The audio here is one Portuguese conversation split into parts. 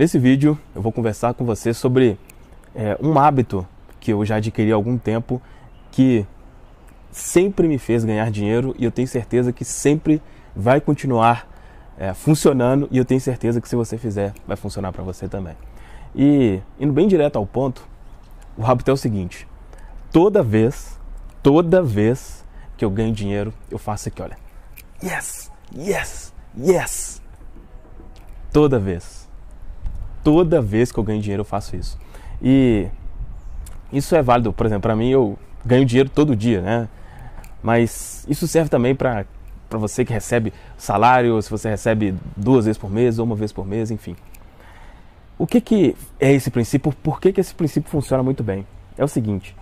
Nesse vídeo eu vou conversar com você sobre um hábito que eu já adquiri há algum tempo, que sempre me fez ganhar dinheiro e eu tenho certeza que sempre vai continuar funcionando, e eu tenho certeza que se você fizer vai funcionar para você também. E indo bem direto ao ponto, o hábito é o seguinte: toda vez que eu ganho dinheiro, eu faço aqui, olha. Yes, yes, yes. Toda vez que eu ganho dinheiro, eu faço isso. E isso é válido, por exemplo, para mim, eu ganho dinheiro todo dia, né? Mas isso serve também para você que recebe salário, se você recebe 2 vezes por mês ou 1 vez por mês, enfim. O que é esse princípio? Por que esse princípio funciona muito bem? É o seguinte: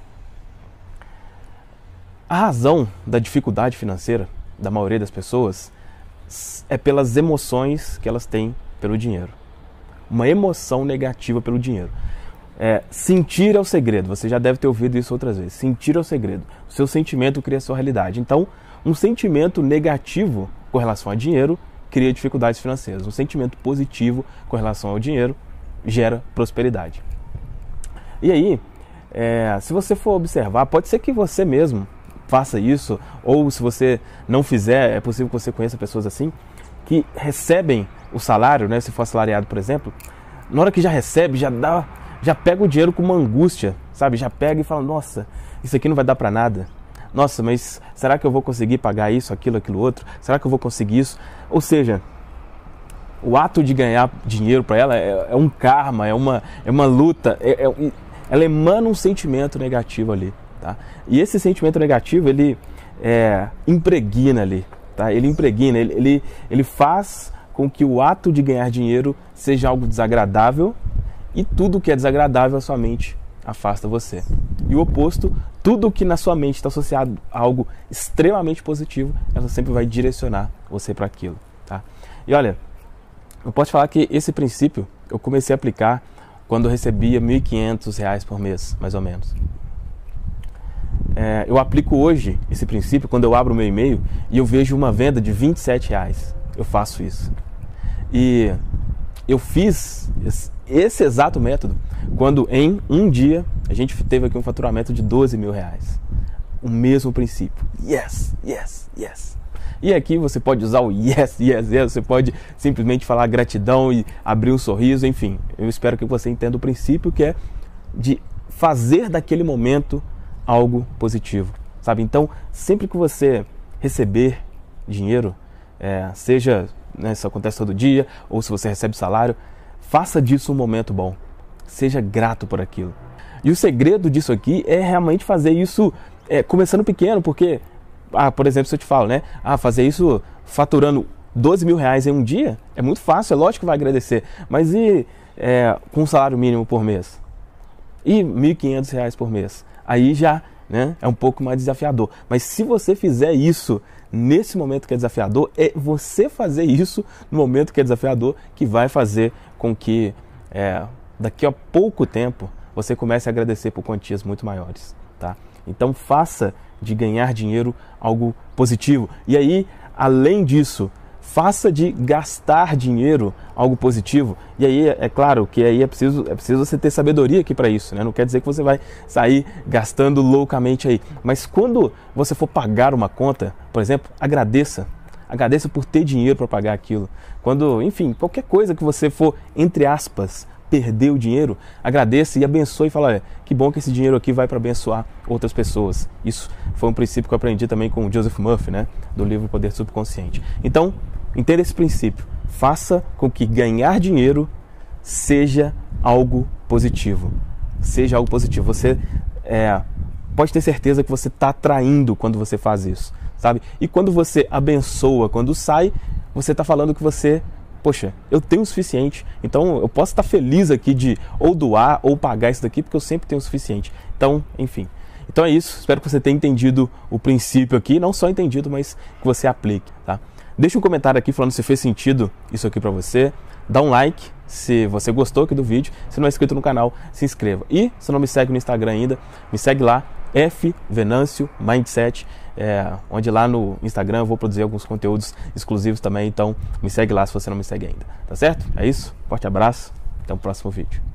a razão da dificuldade financeira da maioria das pessoas é pelas emoções que elas têm pelo dinheiro. Uma emoção negativa pelo dinheiro. Sentir é o segredo. Você já deve ter ouvido isso outras vezes. Sentir é o segredo. O seu sentimento cria a sua realidade. Então, um sentimento negativo com relação a dinheiro cria dificuldades financeiras. Um sentimento positivo com relação ao dinheiro gera prosperidade. E aí, se você for observar, pode ser que você mesmo faça isso, ou se você não fizer, é possível que você conheça pessoas assim, que recebem o salário, né, se for assalariado, por exemplo, na hora que já recebe, já pega o dinheiro com uma angústia, sabe? Já pega e fala: nossa, isso aqui não vai dar para nada. Nossa, mas será que eu vou conseguir pagar isso, aquilo outro? Será que eu vou conseguir isso? Ou seja, o ato de ganhar dinheiro para ela é um karma, é uma luta, ela emana um sentimento negativo ali, tá? E esse sentimento negativo, ele impregna ali, tá? Ele impregna, ele faz com que o ato de ganhar dinheiro seja algo desagradável, e tudo que é desagradável a sua mente afasta você. E o oposto, tudo que na sua mente está associado a algo extremamente positivo, ela sempre vai direcionar você para aquilo, tá? E olha, eu posso falar que esse princípio eu comecei a aplicar quando eu recebia R$ 1.500 por mês, mais ou menos. Eu aplico hoje esse princípio quando eu abro o meu e-mail e eu vejo uma venda de R$ 27. Eu faço isso. E eu fiz esse exato método quando em um dia a gente teve aqui um faturamento de R$ 12.000. O mesmo princípio. Yes, yes, yes. E aqui você pode usar o yes, yes, yes. Você pode simplesmente falar gratidão e abrir um sorriso, enfim. Eu espero que você entenda o princípio, que é de fazer daquele momento algo positivo, sabe? Então, sempre que você receber dinheiro, seja, né, isso acontece todo dia, ou se você recebe salário, faça disso um momento bom. Seja grato por aquilo. E o segredo disso aqui é realmente fazer isso começando pequeno, porque, por exemplo, se eu te falo, né? Fazer isso faturando R$ 12.000 em um dia é muito fácil, é lógico que vai agradecer. Mas e com um salário mínimo por mês? E R$ 1.500 por mês? Aí já, né, é um pouco mais desafiador. Mas se você fizer isso nesse momento que é desafiador, é você fazer isso no momento que é desafiador que vai fazer com que daqui a pouco tempo você comece a agradecer por quantias muito maiores, tá? Então faça de ganhar dinheiro algo positivo. E aí, além disso, faça de gastar dinheiro algo positivo. E aí, é claro que aí é preciso você ter sabedoria aqui para isso, né? Não quer dizer que você vai sair gastando loucamente aí. Mas quando você for pagar uma conta, por exemplo, agradeça. Agradeça por ter dinheiro para pagar aquilo. Quando, enfim, qualquer coisa que você for, entre aspas, perder o dinheiro, agradeça e abençoe e fala: olha, que bom que esse dinheiro aqui vai para abençoar outras pessoas. Isso foi um princípio que eu aprendi também com o Joseph Murphy, né? Do livro Poder Subconsciente. Então, entenda esse princípio. Faça com que ganhar dinheiro seja algo positivo. Seja algo positivo. Você pode ter certeza que você está atraindo quando você faz isso, sabe? E quando você abençoa, quando sai, você está falando que você... Poxa, eu tenho o suficiente, então eu posso estar feliz aqui de ou doar ou pagar isso daqui, porque eu sempre tenho o suficiente. Então, enfim. Então é isso, espero que você tenha entendido o princípio aqui, não só entendido, mas que você aplique, tá? Deixa um comentário aqui falando se fez sentido isso aqui pra você, dá um like se você gostou aqui do vídeo, se não é inscrito no canal, se inscreva. E se não me segue no Instagram ainda, me segue lá, Venâncio Mindset, onde lá no Instagram eu vou produzir alguns conteúdos exclusivos também, então me segue lá se você não me segue ainda, tá certo? É isso, forte abraço, Até o próximo vídeo.